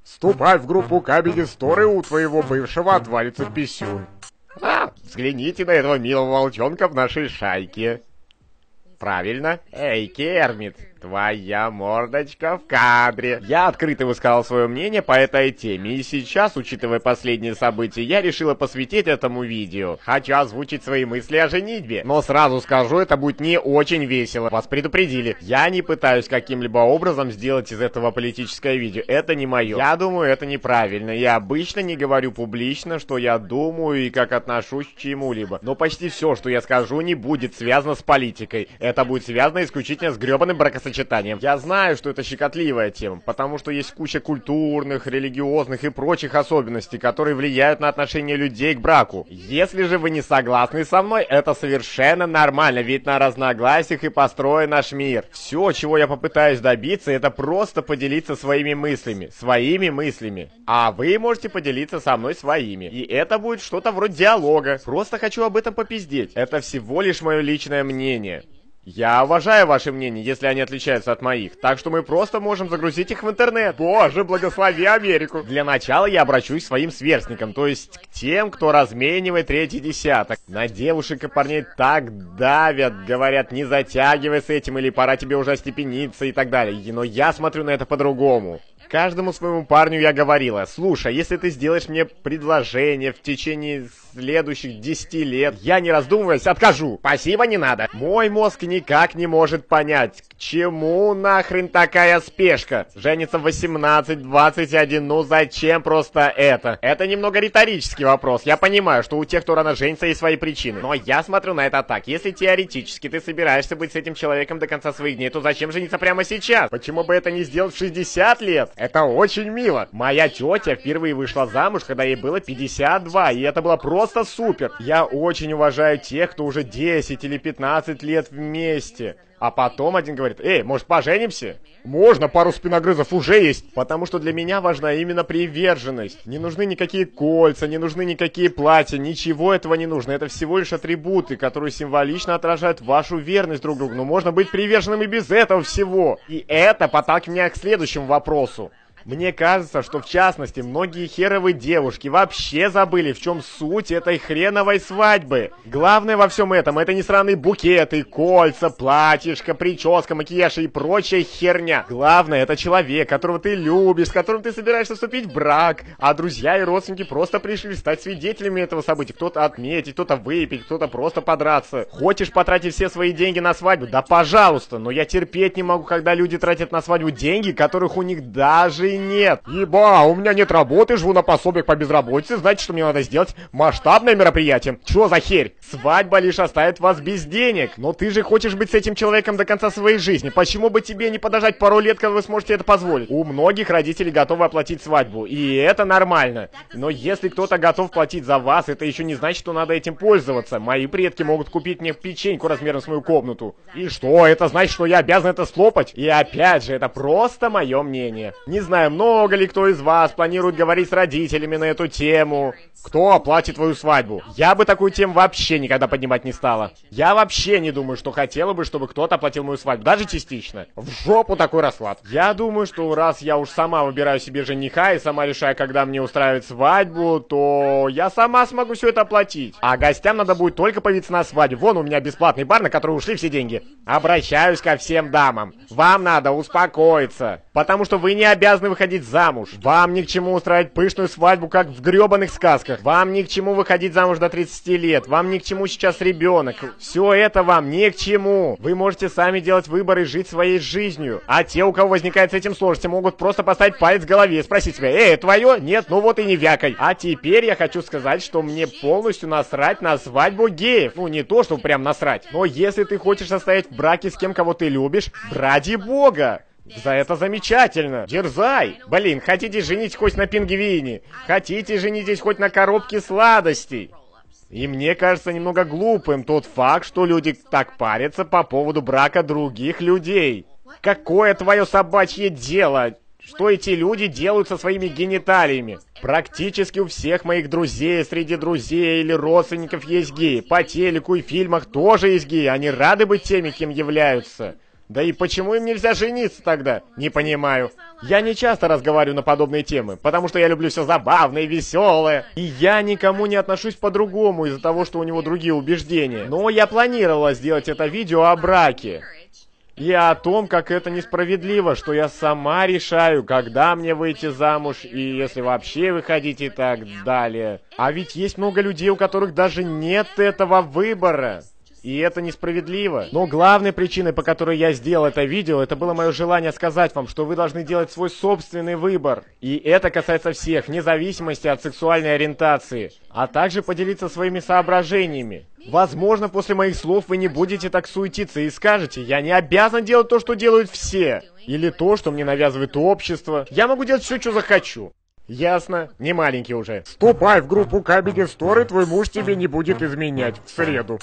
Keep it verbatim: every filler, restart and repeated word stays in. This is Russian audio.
Вступай в группу Comedy Store, и у твоего бывшего отвалится писюн. А, взгляните на этого милого волчонка в нашей шайке. Правильно. Эй, Кермит, твоя мордочка в кадре. Я открыто высказал свое мнение по этой теме, и сейчас, учитывая последние события, я решила посвятить этому видео. Хочу озвучить свои мысли о женитьбе, но сразу скажу, это будет не очень весело. Вас предупредили. Я не пытаюсь каким-либо образом сделать из этого политическое видео. Это не мое. Я думаю, это неправильно. Я обычно не говорю публично, что я думаю и как отношусь к чему-либо. Но почти все, что я скажу, не будет связано с политикой. Это будет связано исключительно с гребаным бракосочетанием. Я знаю, что это щекотливая тема, потому что есть куча культурных, религиозных и прочих особенностей, которые влияют на отношение людей к браку. Если же вы не согласны со мной, это совершенно нормально, ведь на разногласиях и построен наш мир. Все, чего я попытаюсь добиться, это просто поделиться своими мыслями. Своими мыслями. А вы можете поделиться со мной своими. И это будет что-то вроде диалога. Просто хочу об этом попиздеть. Это всего лишь мое личное мнение. Я уважаю ваши мнения, если они отличаются от моих, так что мы просто можем загрузить их в интернет. Боже, благослови Америку! Для начала я обращусь к своим сверстникам, то есть к тем, кто разменивает третий десяток. На девушек и парней так давят, говорят, не затягивай с этим, или пора тебе уже остепениться и так далее. Но я смотрю на это по-другому. Каждому своему парню я говорила: слушай, если ты сделаешь мне предложение в течение следующих десяти лет, я не раздумываясь откажу. Спасибо, не надо. Мой мозг никак не может понять, к чему нахрен такая спешка. Жениться в восемнадцать, двадцать один, ну зачем просто это? Это немного риторический вопрос. Я понимаю, что у тех, кто рано женится, есть свои причины. Но я смотрю на это так. Если теоретически ты собираешься быть с этим человеком до конца своих дней, то зачем жениться прямо сейчас? Почему бы это не сделать в шестьдесят лет? Это очень мило. Моя тетя впервые вышла замуж, когда ей было пятьдесят два, и это было просто супер. Я очень уважаю тех, кто уже десять или пятнадцать лет вместе. А потом один говорит: эй, может поженимся? Можно, пару спиногрызов уже есть. Потому что для меня важна именно приверженность. Не нужны никакие кольца, не нужны никакие платья, ничего этого не нужно. Это всего лишь атрибуты, которые символично отражают вашу верность друг другу. Но можно быть приверженным и без этого всего. И это подталкивает меня к следующему вопросу. Мне кажется, что в частности многие херовые девушки вообще забыли, в чем суть этой хреновой свадьбы. Главное во всем этом — это не сраные букеты, кольца, платьишко, прическа, макияж и прочая херня. Главное — это человек, которого ты любишь, с которым ты собираешься вступить в брак. А друзья и родственники просто пришли стать свидетелями этого события. Кто-то отметить, кто-то выпить, кто-то просто подраться. Хочешь потратить все свои деньги на свадьбу? Да пожалуйста, но я терпеть не могу, когда люди тратят на свадьбу деньги, которых у них даже нет. Еба, у меня нет работы, живу на пособиях по безработице, знаете, что мне надо сделать? Масштабное мероприятие. Чё за херь? Свадьба лишь оставит вас без денег. Но ты же хочешь быть с этим человеком до конца своей жизни. Почему бы тебе не подождать пару лет, когда вы сможете это позволить? У многих родителей готовы оплатить свадьбу, и это нормально. Но если кто-то готов платить за вас, это еще не значит, что надо этим пользоваться. Мои предки могут купить мне печеньку размером с мою комнату. И что? Это значит, что я обязан это слопать? И опять же, это просто мое мнение. Не знаю, много ли кто из вас планирует говорить с родителями на эту тему? Кто оплатит твою свадьбу? Я бы такую тему вообще никогда поднимать не стала. Я вообще не думаю, что хотела бы, чтобы кто-то оплатил мою свадьбу, даже частично. В жопу такой расклад. Я думаю, что раз я уж сама выбираю себе жениха и сама решаю, когда мне устраивать свадьбу, то я сама смогу все это оплатить. А гостям надо будет только появиться на свадьбе. Вон у меня бесплатный бар, на который ушли все деньги. Обращаюсь ко всем дамам. Вам надо успокоиться, потому что вы не обязаны выходить замуж. Вам ни к чему устраивать пышную свадьбу, как в гребаных сказках. Вам ни к чему выходить замуж до тридцати лет. Вам ни к чему сейчас ребенок. Все это вам ни к чему. Вы можете сами делать выбор и жить своей жизнью. А те, у кого возникает с этим сложности, могут просто поставить палец в голове и спросить себя: эй, твое? Нет, ну вот и не вякай. А теперь я хочу сказать, что мне полностью насрать на свадьбу геев. Ну не то, что прям насрать. Но если ты хочешь состоять в браке с кем, кого ты любишь, ради бога, за это замечательно. Дерзай. Блин, хотите женить хоть на пингвине? Хотите женитесь хоть на коробке сладостей? И мне кажется немного глупым тот факт, что люди так парятся по поводу брака других людей. Какое твое собачье дело? Что эти люди делают со своими гениталиями? Практически у всех моих друзей, среди друзей или родственников есть геи. По телеку и фильмах тоже есть геи. Они рады быть теми, кем являются. Да и почему им нельзя жениться тогда? Не понимаю. Я не часто разговариваю на подобные темы, потому что я люблю все забавное и веселое. И я никому не отношусь по-другому из-за того, что у него другие убеждения. Но я планировала сделать это видео о браке. И о том, как это несправедливо, что я сама решаю, когда мне выйти замуж, и если вообще выходить и так далее. А ведь есть много людей, у которых даже нет этого выбора. И это несправедливо. Но главной причиной, по которой я сделал это видео, это было мое желание сказать вам, что вы должны делать свой собственный выбор. И это касается всех, вне зависимости от сексуальной ориентации. А также поделиться своими соображениями. Возможно, после моих слов вы не будете так суетиться и скажете: я не обязан делать то, что делают все. Или то, что мне навязывает общество. Я могу делать все, что захочу. Ясно? Не маленький уже. Вступай в группу Comedy Store, и твой муж тебе не будет изменять в среду.